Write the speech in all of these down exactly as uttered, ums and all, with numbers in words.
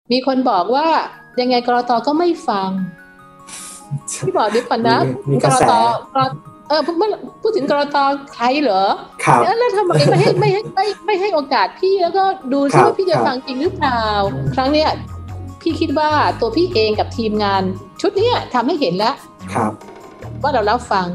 มีคนบอกว่ายังไงกรต.ก็ไม่ฟังพี่บอกดิปันนะกรต.เออเมื่อพูดถึงกรต.ใครเหรอแล้วทำไมไม่ให้ไม่ให้ไม่ไม่ให้โอกาสพี่แล้วก็ดูซิว่าพี่จะฟังจริงหรือเปล่าครั้งเนี้ยพี่คิดว่าตัวพี่เองกับทีมงานชุดนี้ทำให้เห็นแล้วว่าเรารับฟัง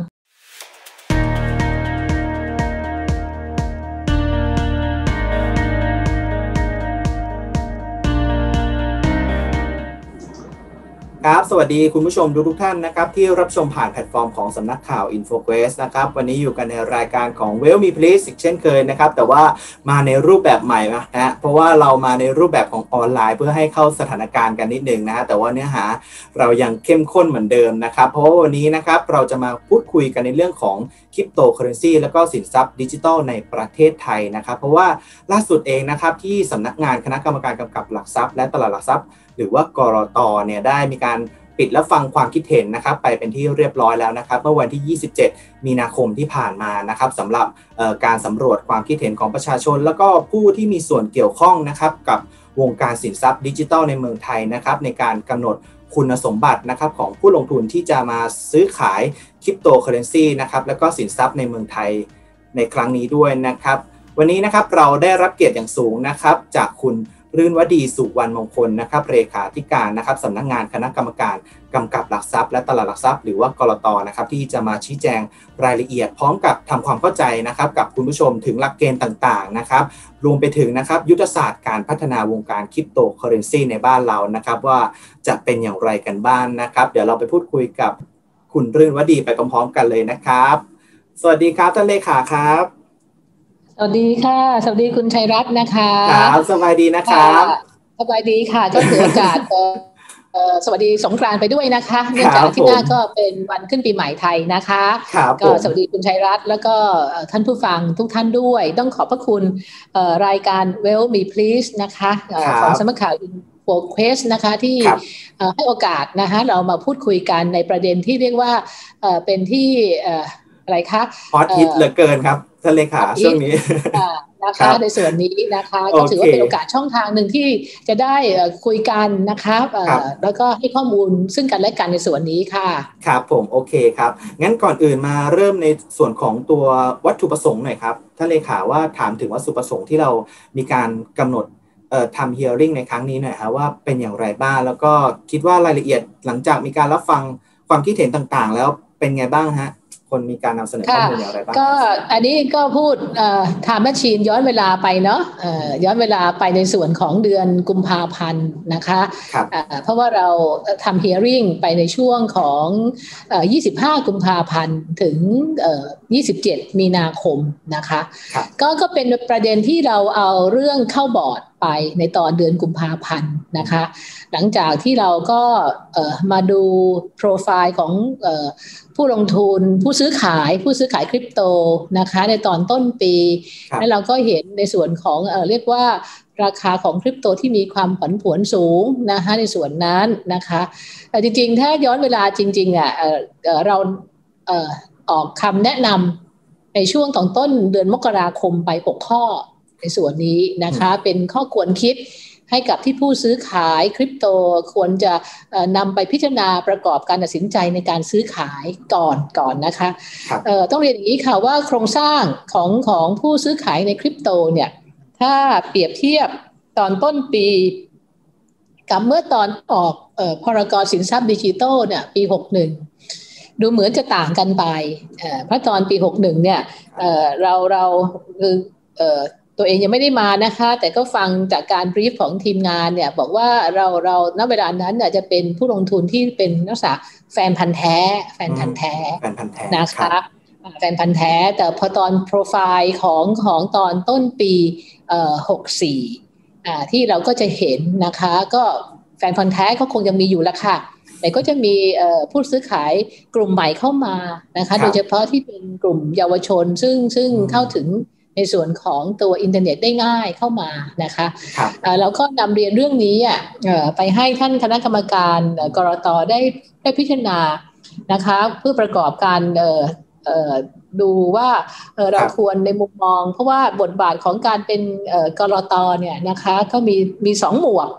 ครับสวัสดีคุณผู้ชมทุกทุกท่านนะครับที่รับชมผ่านแพลตฟอร์มของสำนักข่าว InfoQuest นะครับวันนี้อยู่กันในรายการของ Well Me Please อีกเช่นเคยนะครับแต่ว่ามาในรูปแบบใหม่นะฮะเพราะว่าเรามาในรูปแบบของออนไลน์เพื่อให้เข้าสถานการณ์กันนิดนึงนะฮะแต่ว่าเนื้อหาเรายังเข้มข้นเหมือนเดิมนะครับเพราะว่าวันนี้นะครับเราจะมาพูดคุยกันในเรื่องของคริปโตเคอเรนซีแล้วก็สินทรัพย์ดิจิทัลในประเทศไทยนะครับเพราะว่าล่าสุดเองนะครับที่สำนักงานคณะกรรมการกำกับหลักทรัพย์และตลาดหลักทรัพย์หรือว่ากรต.เนี่ยได้มีการปิดและฟังความคิดเห็นนะครับไปเป็นที่เรียบร้อยแล้วนะครับเมื่อวันที่ยี่สิบเจ็ดมีนาคมที่ผ่านมานะครับสำหรับการสำรวจความคิดเห็นของประชาชนแล้วก็ผู้ที่มีส่วนเกี่ยวข้องนะครับกับวงการสินทรัพย์ดิจิทัลในเมืองไทยนะครับในการกำหนดคุณสมบัตินะครับของผู้ลงทุนที่จะมาซื้อขายคริปโตเคอเรนซีนะครับแล้วก็สินทรัพย์ในเมืองไทยในครั้งนี้ด้วยนะครับวันนี้นะครับเราได้รับเกียรติอย่างสูงนะครับจากคุณรื่นวดีสุวรรณมงคลนะครับเลขาธิการนะครับสำนักงานคณะกรรมการกำกับหลักทรัพย์และตลาดหลักทรัพย์หรือว่ากลต.นะครับที่จะมาชี้แจงรายละเอียดพร้อมกับทำความเข้าใจนะครับกับคุณผู้ชมถึงหลักเกณฑ์ต่างๆนะครับรวมไปถึงนะครับยุทธศาสตร์การพัฒนาวงการคริปโตเคอเรนซีในบ้านเรานะครับว่าจะเป็นอย่างไรกันบ้าง นะครับเดี๋ยวเราไปพูดคุยกับคุณรื่นวดีไปพร้อมๆกันเลยนะครับสวัสดีครับท่านเลขาครับสวัสดีค่ะสวัสดีคุณชัยรัตน์นะคะครับสบายดีนะครับสบายดีค่ะก็ถือโอกาสสวัสดีสงกรานต์ไปด้วยนะคะเนื่องจากที่หน้าก็เป็นวันขึ้นปีใหม่ไทยนะคะก็สวัสดีคุณชัยรัตน์แล้วก็ท่านผู้ฟังทุกท่านด้วยต้องขอบพระคุณรายการ Well Me Please นะคะของสำนักข่าว InfoQuest นะคะที่ให้โอกาสนะคะเรามาพูดคุยกันในประเด็นที่เรียกว่าเป็นที่อะไรคะฮอตฮิตเหลือเกินครับท่านเลขาช่วงนี้นะคะในส่วนนี้นะคะก็ถือว่าเป็นโอกาสช่องทางหนึ่งที่จะได้คุยกันนะคะแล้วก็ให้ข้อมูลซึ่งกันและกันในส่วนนี้ค่ะครับผมโอเคครับงั้นก่อนอื่นมาเริ่มในส่วนของตัววัตถุประสงค์หน่อยครับท่านเลขาว่าถามถึงวัตถุประสงค์ที่เรามีการกำหนดเอ่อทำ hearing ในครั้งนี้หน่อยครับว่าเป็นอย่างไรบ้างแล้วก็คิดว่ารายละเอียดหลังจากมีการรับฟังความคิดเห็นต่างๆแล้วเป็นไงบ้างฮะคนมีการนำเสนอข้อมูลอย่างไรบ้างก็อันนี้ก็พูดเอ่อ time machine ย้อนเวลาไปเนาะเอ่อย้อนเวลาไปในส่วนของเดือนกุมภาพันธ์นะคะเอ่อเพราะว่าเราทำ hearing ไปในช่วงของเอ่อยี่สิบห้ากุมภาพันธ์ถึงเอ่อยี่สิบเจ็ดมีนาคมนะคะก็ก็เป็นประเด็นที่เราเอาเรื่องเข้าบอร์ดไปในตอนเดือนกุมภาพันธ์นะคะหลังจากที่เราก็เอ่อมาดูโปรไฟล์ของเอ่อผู้ลงทุนผู้ซื้อขายผู้ซื้อขายคริปโตนะคะในตอนต้นปีแล้วเราก็เห็นในส่วนของเอ่อเรียกว่าราคาของคริปโตที่มีความผันผวนสูงนะคะในส่วนนั้นนะคะแต่จริงๆถ้าย้อนเวลาจริงๆอ่ะเอ่อเอ่อเราเอ่อออกคำแนะนำในช่วงของต้นเดือนมกราคมไปหกข้อในส่วนนี้นะคะเป็นข้อควรคิดให้กับที่ผู้ซื้อขายคริปโตควรจะนำไปพิจารณาประกอบการตัดสินใจในการซื้อขายก่อนก่อนนะคะต้องเรียนอย่างนี้ค่ะว่าโครงสร้างของของผู้ซื้อขายในคริปโตเนี่ยถ้าเปรียบเทียบตอนต้นปีกับเมื่อตอนออกพรก.สินทรัพย์ดิจิทัลเนี่ยปีหกสิบเอ็ดดูเหมือนจะต่างกันไปเพราะตอนปีหกสิบเอ็ดเนี่ยเราเราคือตัวเองยังไม่ได้มานะคะแต่ก็ฟังจากการบรีฟของทีมงานเนี่ยบอกว่าเราเราณเวลานั้นเนี่ยจะเป็นผู้ลงทุนที่เป็นนักศึกษาแฟนพันธุ์แท้แฟนพันธุ์แท้นะคะแฟนพันธุ์แท้แต่พอตอนโปรไฟล์ของของตอนต้นปีเอ่อหกสิบสี่อ่าที่เราก็จะเห็นนะคะก็แฟนพันธุ์แท้ก็คงยังมีอยู่ละค่ะแต่ก็จะมีผู้ซื้อขายกลุ่มใหม่เข้ามานะคะโดยเฉพาะที่เป็นกลุ่มเยาวชนซึ่งซึ่งเข้าถึงในส่วนของตัวอินเทอร์เน็ตได้ง่ายเข้ามานะคะแล้วก็นำเรียนเรื่องนี้ไปให้ท่านคณะกรรมการกรต.ได้ได้พิจารณานะคะเพื่อประกอบการดูว่าเราควรในมุมมองเพราะว่าบทบาทของการเป็นกรต.เนี่ยนะคะก็มีมีสองหมวก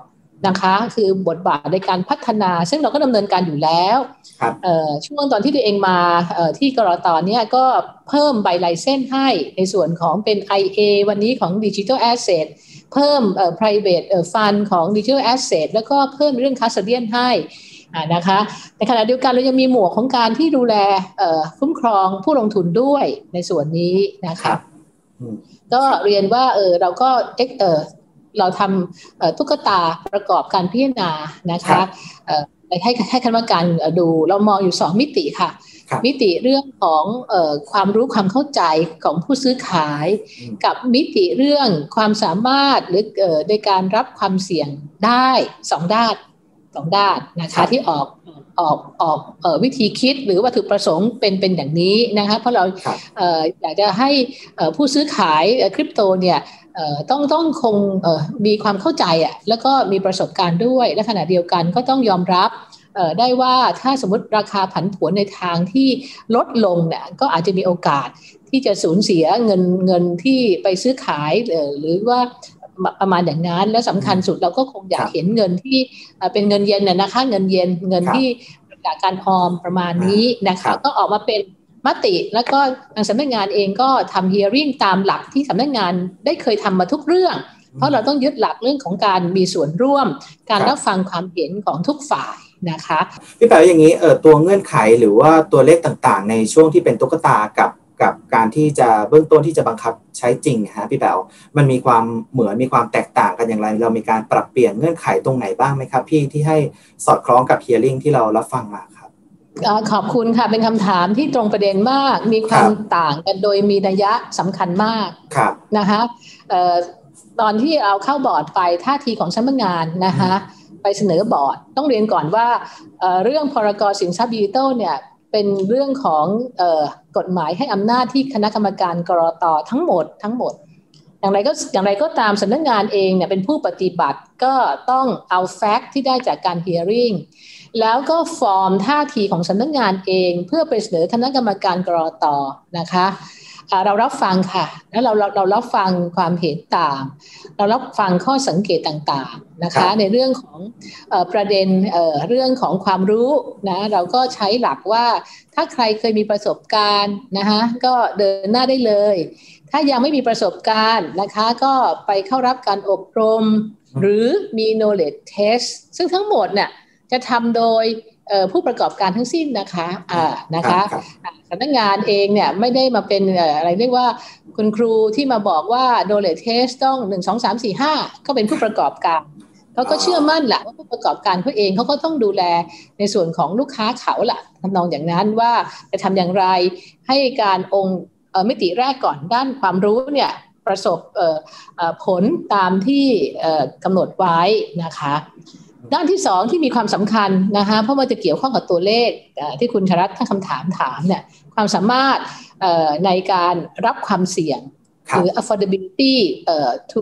นะคะคือบทบาทในการพัฒนาซึ่งเราก็ดำเนินการอยู่แล้วช่วงตอนที่ตัวเองมาที่กรตเนี่ยก็เพิ่มใบไลเซนส์ให้ในส่วนของเป็น ไอ เอ วันนี้ของ Digital Asset เพิ่ม private fund ของ Digital Asset แล้วก็เพิ่มเรื่อง custodian ให้นะคะในขณะเดียวกันเรายังมีหมวกของการที่ดูแลคุ้มครองผู้ลงทุนด้วยในส่วนนี้นะคะก็เรียนว่าเออเราก็เอ็กเออเราทำตุ๊กตาประกอบการพิจารณานะคะให้ให้คณะกรรมการดูเรามองอยู่สองมิติค่ะมิติเรื่องของเอ่อความรู้ความเข้าใจของผู้ซื้อขายกับมิติเรื่องความสามารถหรือเอ่อในการรับความเสี่ยงได้สองด้านสองด้านนะคะที่ออกออกออกเอ่อวิธีคิดหรือวัตถุประสงค์เป็นเป็นอย่างนี้นะคะเพราะเราเอ่ออยากจะให้เอ่อผู้ซื้อขายคริปโตเนี่ยเอ่อต้องต้องคงเอ่อมีความเข้าใจอ่ะแล้วก็มีประสบการณ์ด้วยและขณะเดียวกันก็ต้องยอมรับได้ว่าถ้าสมมติราคาผันผวนในทางที่ลดลงเนี่ยก็อาจจะมีโอกาสที่จะสูญเสียเงินเงินที่ไปซื้อขายหรือว่าประมาณอย่างนั้นและสำคัญสุดเราก็คงอยากเห็นเงินที่เป็นเงินเยนน่ะนะคะเงินเยนเงินที่จากการออมประมาณนี้นะคะก็ออกมาเป็นมติแล้วก็ทางสำนักงานเองก็ทำ hearing ตามหลักที่สำนักงานได้เคยทำมาทุกเรื่องเพราะเราต้องยึดหลักเรื่องของการมีส่วนร่วมการรับฟังความเห็นของทุกฝ่ายนะคะพี่แป๋วอย่างนี้เออตัวเงื่อนไขหรือว่าตัวเลขต่างๆในช่วงที่เป็นตุ๊กตากับกับการที่จะเบื้องต้นที่จะบังคับใช้จริงฮะพี่แป๋วมันมีความเหมือนมีความแตกต่างกันอย่างไรเรามีการปรับเปลี่ยนเงื่อนไขตรงไหนบ้างไหมครับพี่ที่ให้สอดคล้องกับ hearing ที่เรารับฟังมาครับขอบคุณค่ะเป็นคำถามที่ตรงประเด็นมากมีความต่างกันโดยมีนัยยะสำคัญมากนะคะตอนที่เราเข้าบอร์ดไปท่าทีของสำนักงานนะคะไปเสนอบอร์ดต้องเรียนก่อนว่า เอ่อ เรื่องพรกสินทรัพย์ดิจิทัลเนี่ยเป็นเรื่องของเอ่อกฎหมายให้อำนาจที่คณะกรรมการกรต.ทั้งหมดทั้งหมดอย่างไรก็อย่างไรก็ตามสำนักงานเองเนี่ยเป็นผู้ปฏิบัติก็ต้องเอาแฟกต์ที่ได้จากการ hearing แล้วก็ฟอร์มท่าทีของสำนักงานเองเพื่อไปเสนอคณะกรรมการกรต.นะคะเรารับฟังค่ะแล้วเราเราเรารับฟังความเห็นต่างเรารับฟังข้อสังเกตต่างๆนะคะในเรื่องของเอ่อประเด็นเอ่อเรื่องของความรู้นะเราก็ใช้หลักว่าถ้าใครเคยมีประสบการณ์นะคะก็เดินหน้าได้เลยถ้ายังไม่มีประสบการณ์นะคะก็ไปเข้ารับการอบรมหรือมี knowledge test ซึ่งทั้งหมดเนี่ยจะทำโดยผู้ประกอบการทั้งสิ้นนะคะอ่านะคะสำนักงานเองเนี่ยไม่ได้มาเป็นอะไรเรียกว่าคุณครูที่มาบอกว่า knowledge test ต้องหนึ่ง สอง สาม สี่ ห้าก็เป็นผู้ประกอบการเขาก็เชื่อมั่นแหละว่าผู้ประกอบการเขาเองเขาก็ต้องดูแลในส่วนของลูกค้าเขาแหละทำนองอย่างนั้นว่าจะทำอย่างไรให้การองค์มิติแรกก่อนด้านความรู้เนี่ยประสบผลตามที่กำหนดไว้นะคะด้านที่สองที่มีความสำคัญนะคะเพราะว่าจะเกี่ยวข้องกับตัวเลขที่คุณชรัตน์ถ้าคำถามถามเนี่ยความสามารถในการรับความเสี่ยงหรือ affordability to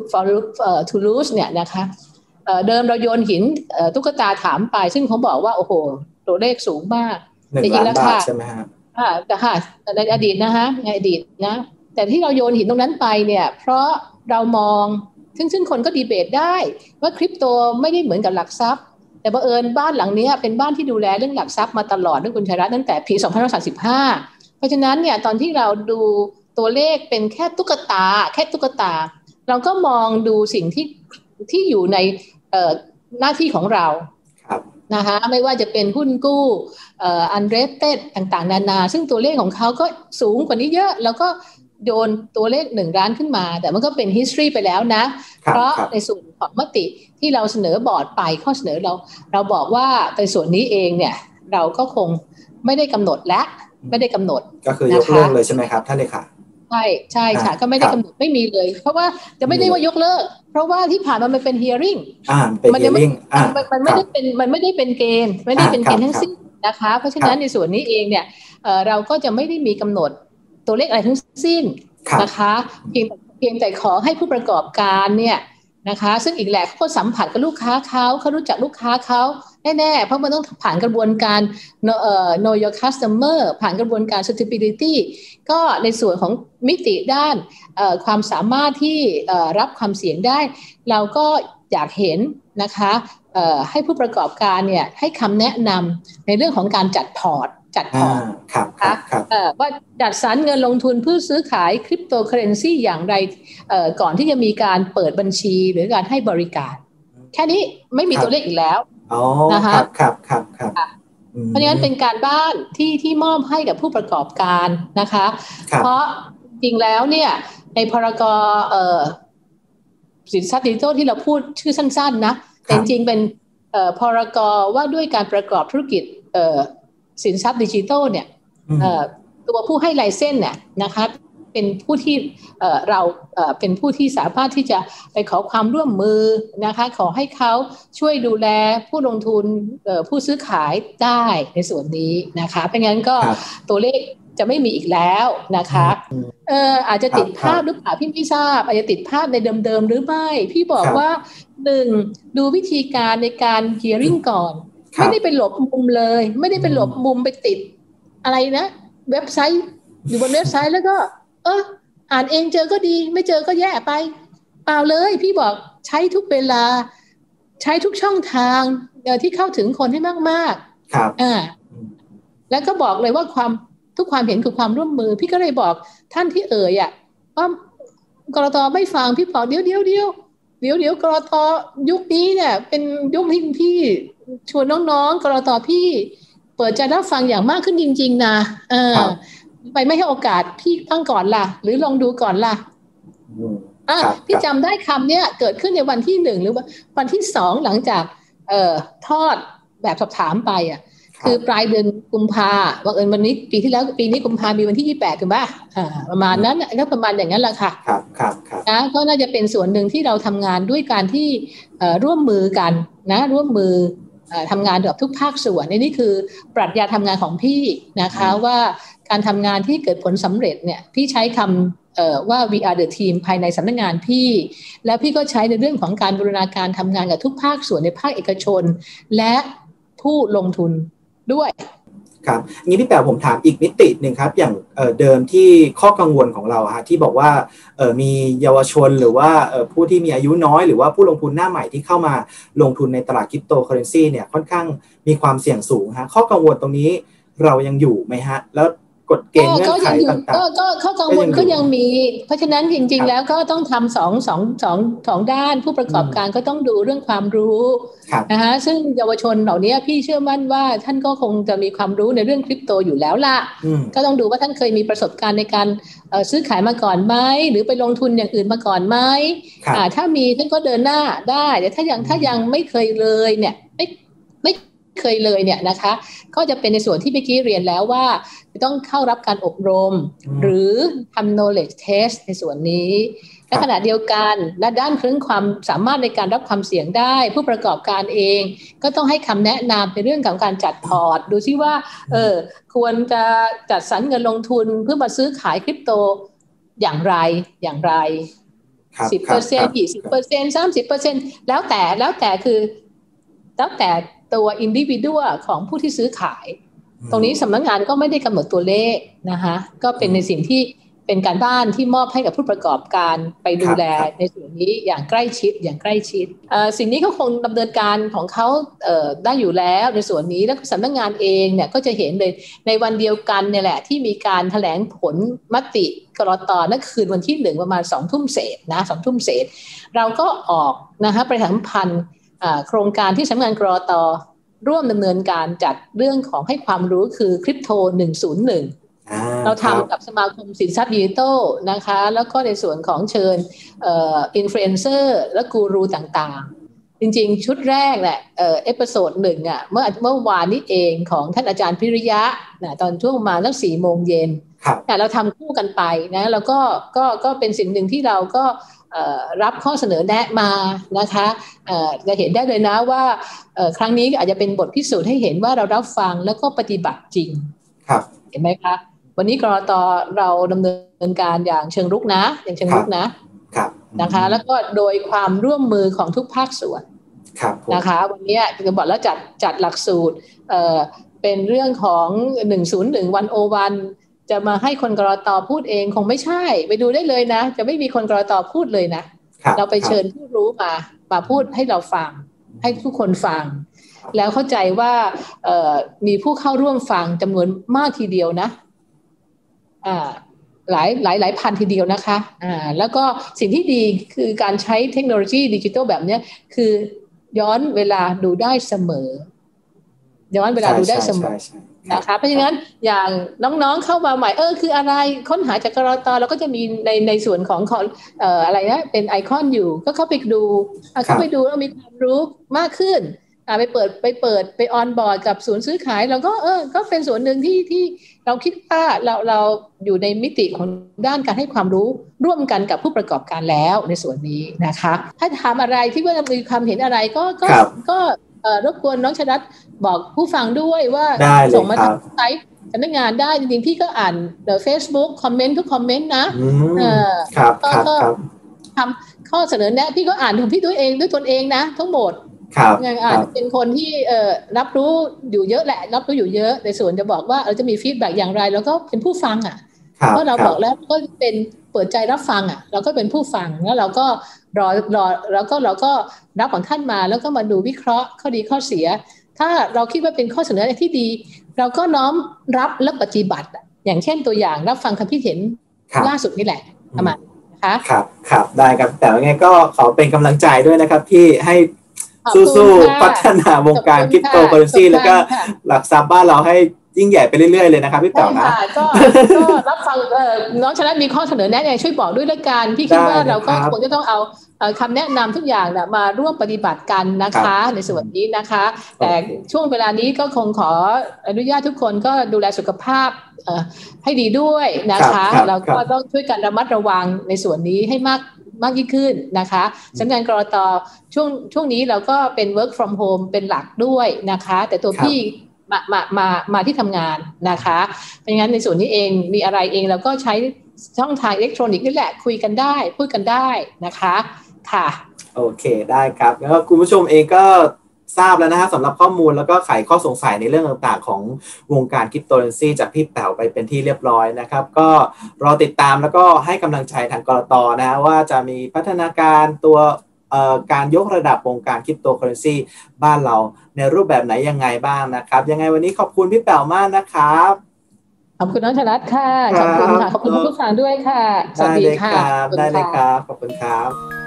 to lose เนี่ยนะคะเดิมเราโยนหินตุ๊กตาถามไปซึ่งเขาบอกว่าโอ้โหตัวเลขสูงมากจริงๆแล้วค่ะใช่ไหมฮะแต่ค่ะในอดีตนะคะในอดีตนะแต่ที่เราโยนหินตรงนั้นไปเนี่ยเพราะเรามองซึ่งซึ่งคนก็ดีเบตได้ว่าคริปโตไม่ได้เหมือนกับหลักทรัพย์แต่บังเอิญบ้านหลังนี้เป็นบ้านที่ดูแลเรื่องหลักทรัพย์มาตลอดด้วยคุณชัยรัตน์ตั้งแต่ปีสองพันห้าร้อยสามสิบห้าเพราะฉะนั้นเนี่ยตอนที่เราดูตัวเลขเป็นแค่ตุ๊กตาแค่ตุ๊กตาเราก็มองดูสิ่งที่ที่อยู่ในหน้าที่ของเรานะคะไม่ว่าจะเป็นหุ้นกู้เอ่อ unrated ต่างๆนานาซึ่งตัวเลขของเขาก็สูงกว่านี้เยอะแล้วก็โยนตัวเลขหนึ่งล้านขึ้นมาแต่มันก็เป็น history ไปแล้วนะเพราะในส่วนของมติที่เราเสนอบอร์ดไปข้อเสนอเราเราบอกว่าในส่วนนี้เองเนี่ยเราก็คงไม่ได้กำหนดและไม่ได้กำหนดก็คือยกเลิกเลยใช่ไหมครับท่านเลขาใช่ใช่ค่ะก็ไม่ได้กำหนดไม่มีเลยเพราะว่าจะไม่ได้ว่ายกเลิกเพราะว่าที่ผ่านมามันเป็น hearing อ่าเป็น hearing อ่ามันไม่ได้เป็นมันไม่ได้เป็นเกณฑ์ไม่ได้เป็นเกณฑ์ทั้งสิ้นนะคะเพราะฉะนั้นในส่วนนี้เองเนี่ยเอ่อเราก็จะไม่ได้มีกำหนดตัวเลขอะไรทั้งสิ้นนะคะเพียงเพียงแต่ขอให้ผู้ประกอบการเนี่ยนะคะซึ่งอีกแหละเขาก็สัมผัสกับลูกค้าเขาเขารู้จักลูกค้าเขาแน่ๆเพราะมันต้องผ่านกระบวนการเอ่อ know your customer ผ่านกระบวนการ suitability ก็ในส่วนของมิติด้านเอ่อความสามารถที่เอ่อรับความเสี่ยงได้เราก็อยากเห็นนะคะให้ผู้ประกอบการเนี่ยให้คำแนะนำในเรื่องของการจัดพอร์ตจัดพอร์ตนะคะว่าจัดสรรเงินลงทุนเพื่อซื้อขายคริปโตเคอเรนซีอย่างไรก่อนที่จะมีการเปิดบัญชีหรือการให้บริการแค่นี้ไม่มีตัวเลขอีกแล้วนะคะครับครับครับเพราะฉะนั้นเป็นการบ้านที่ที่มอบให้กับผู้ประกอบการนะคะเพราะจริงแล้วเนี่ยในพรกสินทรัพย์ดิจิทัลที่เราพูดชื่อสั้นๆนะแต่จริงๆเป็นพรกว่าด้วยการประกอบธุรกิจสินทรัพย์ดิจิทัลเนี่ยตัวผู้ให้ไลเซนส์เนี่ยนะคะเป็นผู้ที่เราเป็นผู้ที่สามารถที่จะไปขอความร่วมมือนะคะขอให้เขาช่วยดูแลผู้ลงทุนผู้ซื้อขายได้ในส่วนนี้นะคะเพราะงั้นก็ตัวเลขจะไม่มีอีกแล้วนะคะเอออาจจะติดภาพหรือเปล่าพี่ไม่ทราบอาจจะติดภาพในเดิมๆหรือไม่พี่บอกว่าหนึ่งดูวิธีการในการ hearing ก่อนไม่ได้ไปหลบมุมเลยไม่ได้ไปหลบมุมไปติดอะไรนะเว็บไซต์อยู่บนเว็บไซต์แล้วก็เอออ่านเองเจอก็ดีไม่เจอก็แย่ไปเปล่าเลยพี่บอกใช้ทุกเวลาใช้ทุกช่องทางที่เข้าถึงคนให้มากๆครับอ่าแล้วก็บอกเลยว่าความทุกความเห็นคือความร่วมมือพี่ก็เลยบอกท่านที่เอ่ยอ่ะว่ากรต.ไม่ฟังพี่บอกเดี๋ยวเดี๋ยวเดี๋ยวเดี๋ยวเดี๋ยวกรต.ยุคนี้เนี่ยเป็นยุคที่พี่ชวนน้องๆกรต.พี่เปิดใจรับฟังอย่างมากขึ้นจริงๆนะเออไปไม่ให้โอกาสพี่ตั้งก่อนล่ะหรือลองดูก่อนล่ะอ่ะพี่จำได้คำเนี้ยเกิดขึ้นในวันที่หนึ่งหรือวันที่สองหลังจากเอ่อทอดแบบสอบถามไปอ่ะคือปลายเดือนกุมภาบังเอิญวันนี้ปีที่แล้วปีนี้กุมภามีวันที่ยี่สิบแปดถูกป่ะอ่าประมาณนั้นก็ประมาณอย่างนั้นแหละค่ะครับครับครับนะก็น่าจะเป็นส่วนหนึ่งที่เราทำงานด้วยการที่เอ่อร่วมมือกันนะร่วมมือเอ่อทำงานกับทุกภาคส่วนนี่คือปรัชญาทำงานของพี่นะคะว่าการทำงานที่เกิดผลสำเร็จเนี่ยพี่ใช้คำเอ่อว่า we are the team ภายในสำนักงานพี่แล้วพี่ก็ใช้ในเรื่องของการบูรณาการทำงานกับทุกภาคส่วนในภาคเอกชนและผู้ลงทุนด้วยครับงี้พี่แป๋วผมถามอีกมิติหนึ่งครับอย่างเดิมที่ข้อกังวลของเราฮะที่บอกว่ามีเยาวชนหรือว่าผู้ที่มีอายุน้อยหรือว่าผู้ลงทุนหน้าใหม่ที่เข้ามาลงทุนในตลาดคริปโตเคอเรนซีเนี่ยค่อนข้างมีความเสี่ยงสูงฮะข้อกังวลตรงนี้เรายังอยู่ไหมฮะแล้วกฎเกณฑ์เงื่อนไขต่างๆก็ก็ข้อกังวลก็ยังมีเพราะฉะนั้นจริงๆแล้วก็ต้องทำสองสองสองสองด้านผู้ประกอบการก็ต้องดูเรื่องความรู้นะคะซึ่งเยาวชนเหล่านี้พี่เชื่อมั่นว่าท่านก็คงจะมีความรู้ในเรื่องคริปโตอยู่แล้วล่ะก็ต้องดูว่าท่านเคยมีประสบการณ์ในการซื้อขายมาก่อนไหมหรือไปลงทุนอย่างอื่นมาก่อนไหมถ้ามีท่านก็เดินหน้าได้แต่ถ้ายังถ้ายังไม่เคยเลยเนี่ยไม่ไม่เคยเลยเนี่ยนะคะก็จะเป็นในส่วนที่เมื่อกี้เรียนแล้วว่าจะต้องเข้ารับการอบรมหรือทำ knowledge test ในส่วนนี้และขณะเดียวกันและด้านเรื่องความสามารถในการรับความเสี่ยงได้ผู้ประกอบการเองก็ต้องให้คำแนะนำในเรื่องของการจัดพอร์ตดูซิว่าเออควรจะจัดสรรเงินลงทุนเพื่อมาซื้อขายคริปโตอย่างไรอย่างไร สิบเปอร์เซ็นต์ ยี่สิบเปอร์เซ็นต์ สามสิบเปอร์เซ็นต์ แล้วแต่แล้วแต่คือแล้วแต่ตัว individual ของผู้ที่ซื้อขายตรงนี้สำนักงานก็ไม่ได้กำหนดตัวเลขนะคะก็เป็นในสิ่งที่เป็นการบ้านที่มอบให้กับผู้ประกอบการไปดูแลในส่วนนี้อย่างใกล้ชิดอย่างใกล้ชิดสิ่งนี้เขาคงดำเนินการของเขาได้อยู่แล้วในส่วนนี้แล้วสำนักงานเองเนี่ยก็จะเห็นเลยในวันเดียวกันเนี่ยแหละที่มีการแถลงผลมติกรต.นั่นคืนวันที่หนึ่งประมาณสองทุ่มเศษนะสองทุ่มเศษเราก็ออกนะคะประชาสัมพันธ์โครงการที่สำนักงานกรต.ร่วมดำเนินการจัดเรื่องของให้ความรู้คือคริปโตหนึ่งศูนย์หนึ่งเราทำกับสมาคมสินทรัพย์ดิจิทัลนะคะแล้วก็ในส่วนของเชิญเอ่ออินฟลูเอนเซอร์และกูรูต่างๆจริงๆชุดแรกแหละเอ่อเอพิโซดหนึ่งอ่ะเมื่อเมื่อวานนี้เองของท่านอาจารย์พิริยะนะตอนช่วงประมาณสักสี่โมงเย็นแต่เราทำคู่กันไปนะแล้วก็ก็ก็เป็นสิ่งหนึ่งที่เราก็รับข้อเสนอแนะมานะคะจะเห็นได้เลยนะว่าครั้งนี้อาจจะเป็นบทพิสูจน์ให้เห็นว่าเรารับฟังแล้วก็ปฏิบัติจริงเห็นไหมคะวันนี้กรต.เราดำเนินการอย่างเชิงรุกนะอย่างเชิงรุกนะนะคะแล้วก็โดยความร่วมมือของทุกภาคส่วนนะคะวันนี้จะบอกแล้วจัดจัดหลักสูตรเอ่อเป็นเรื่องของหนึ่งศูนย์หนึ่ง หนึ่งศูนย์หนึ่งจะมาให้คนกรต.พูดเองคงไม่ใช่ไปดูได้เลยนะจะไม่มีคนกรต.พูดเลยนะเราไปเชิญผู้รู้มามาพูดให้เราฟังให้ทุกคนฟังแล้วเข้าใจว่ามีผู้เข้าร่วมฟังจำนวนมากทีเดียวนะอ่าหลายหลายหลายพันทีเดียวนะคะอ่าแล้วก็สิ่งที่ดีคือการใช้เทคโนโลยีดิจิทัลแบบนี้คือย้อนเวลาดูได้เสมอย้อนเวลาดูได้เสมอนะคะเพราะฉะนั้นอย่างน้องๆเข้ามาใหม่เออคืออะไรค้นหาจากกรตเราก็จะมีในในส่วนของเอ่ออะไรนะเป็นไอคอนอยู่ก็เข้าไปดูเข้าไปดูแล้วมีความรู้มากขึ้นไปเปิดไปเปิดไปออนบอร์ดกับศูนย์ซื้อขายเราก็เออก็เป็นส่วนหนึ่งที่ที่เราคิดว่าเราเราอยู่ในมิติของด้านการให้ความรู้ร่วมกันกับผู้ประกอบการแล้วในส่วนนี้นะคะถ้าถามอะไรที่ว่ามีความเห็นอะไรก็ก็ก็รบกวนน้องชนัดบอกผู้ฟังด้วยว่าส่งมาทางไซต์สำนักงานได้จริงๆพี่ก็อ่านเดอะ Facebook คอมเมนต์ทุกคอมเมนต์นะก็ทำข้อเสนอแนะพี่ก็อ่านของพี่ด้วยเองด้วยตนเองนะทั้งหมดยังอาจจะเป็นคนที่รับรู้อยู่เยอะแหละรับรู้อยู่เยอะในส่วนจะบอกว่าเราจะมีฟีดแบ็กอย่างไรแล้วก็เป็นผู้ฟังอ่ะเพราะเราบอกแล้วก็เป็นเปิดใจรับฟังอ่ะเราก็เป็นผู้ฟังแล้วเราก็รอรอแล้วก็เราก็รับของท่านมาแล้วก็มาดูวิเคราะห์ข้อดีข้อเสียถ้าเราคิดว่าเป็นข้อเสนอที่ดีเราก็น้อมรับและปฏิบัติอย่างเช่นตัวอย่างรับฟังคำคิดเห็นล่าสุดนี่แหละประมาณนะคะครับครับได้ครับแต่ยังไงก็ขอเป็นกำลังใจด้วยนะครับที่ให้สู้ๆพัฒนาวงการคริปโตเคอเรนซีแล้วก็หลักทรัพย์บ้านเราให้ยิ่งใหญ่ไปเรื่อยๆเลยนะครับพี่เต๋านะก็ก็รับฟังน้องชนะมีข้อเสนอแนะช่วยบอกด้วยละกันพี่คิดว่าเราก็ควรจะต้องเอาคำแนะนำทุกอย่างมาร่วมปฏิบัติกันนะคะในส่วนนี้นะคะแต่ช่วงเวลานี้ก็คงขออนุญาตทุกคนก็ดูแลสุขภาพให้ดีด้วยนะคะเราก็ต้องช่วยกันระมัดระวังในส่วนนี้ให้มากมากยิ่งขึ้นนะคะสำนักงานกรต.ช่วงช่วงนี้เราก็เป็น work from home เป็นหลักด้วยนะคะแต่ตัวพี่มามามามาที่ทำงานนะคะเพราะงั้นในส่วนนี้เองมีอะไรเองเราก็ใช้ช่องทางอิเล็กทรอนิกส์นี่แหละคุยกันได้พูดกันได้นะคะค่ะโอเคได้ครับแล้วคุณผู้ชมเองก็ทราบแล้วนะฮะสำหรับข้อมูลแล้วก็ไขข้อสงสัยในเรื่องต่างๆของวงการคริปโตเคอเรนซีจากพี่แป๋วไปเป็นที่เรียบร้อยนะครับก็รอติดตามแล้วก็ให้กำลังใจทางกรต.นะว่าจะมีพัฒนาการตัวการยกระดับวงการคริปโตเคอเรนซีบ้านเราในรูปแบบไหนยังไงบ้างนะครับยังไงวันนี้ขอบคุณพี่แป๋วมากนะครับขอบคุณน้องชนัดค่ะขอบคุณค่ะขอบคุณผู้ฟังด้วยค่ะสวัสดีค่ะได้เลยครับขอบคุณครับ